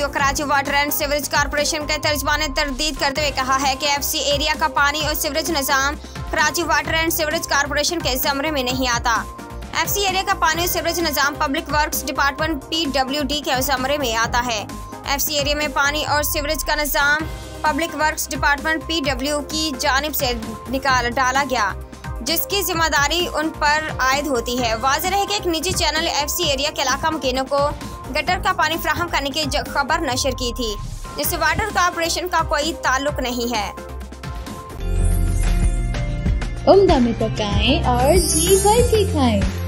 CEO Karachi water and sewerage corporation के तर्जुमान ने तरदीद करते हुए कहा है कि एफसी एरिया का पानी और सीवरेज निज़ाम Karachi water and sewerage corporation के ज़मरे में नहीं आता। एफसी एरिया का पानी और सीवरेज निज़ाम पब्लिक वर्क्स डिपार्टमेंट PWD के ज़मरे में आता है। एफसी एरिया में पानी और सीवरेज का निज़ाम पब्लिक वर्क्स डिपार्टमेंट PW की जानिब से निकाल डाला गया, जिसकी जिम्मेदारी उन पर आयद होती है। वाज़ेह है कि एक निजी चैनल एफसी एरिया के इलाका मकीनों को गटर का पानी फराहम करने की खबर नशर की थी, जिससे वाटर कॉर्पोरेशन का कोई ताल्लुक नहीं है। उम्दा में पकाएं और जी भर के खाएं।